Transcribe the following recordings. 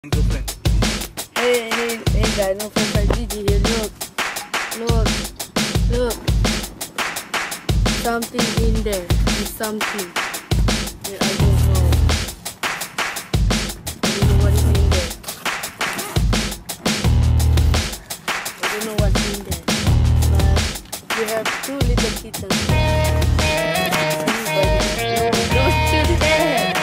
Girlfriend. Hey guys, no friends like Gigi here. Look. Something in there. There's something. Yeah, I don't know. I don't know what is in there. I don't know what's in there. But we have two little kittens. No, don't shoot that.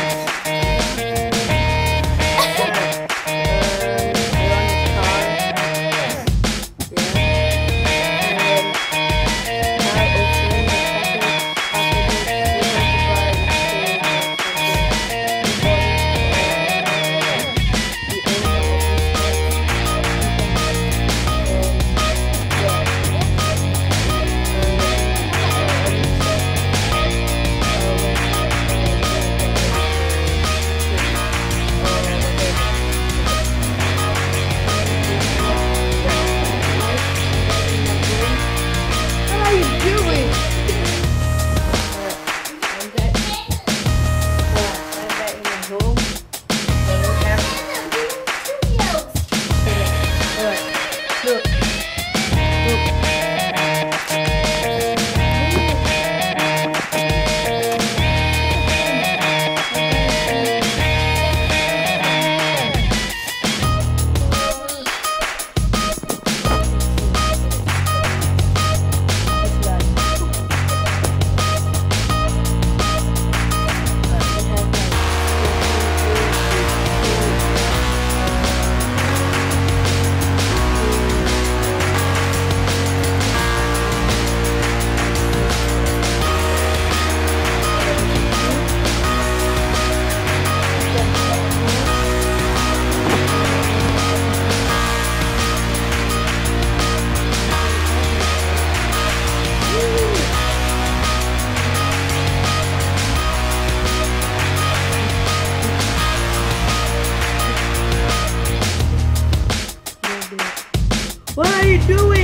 What are you doing?